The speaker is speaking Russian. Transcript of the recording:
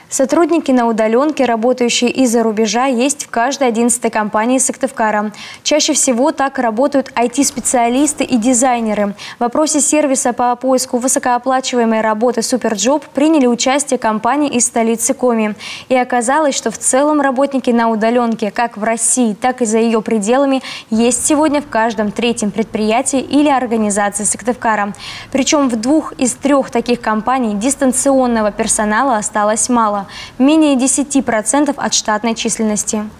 Сотрудники на удаленке, работающие из-за рубежа, есть в каждой 11-й компании Сыктывкара. Чаще всего так работают IT-специалисты и дизайнеры. В опросе сервиса по поиску высокооплачиваемой работы «Суперджоп» приняли участие компании из столицы Коми. И оказалось, что в целом работники на удаленке как в России, так и за ее пределами есть сегодня в каждом третьем предприятии или организации Сыктывкара. Причем в 2 из 3 таких компаний дистанционного персонала осталось мало. Менее 10% от штатной численности.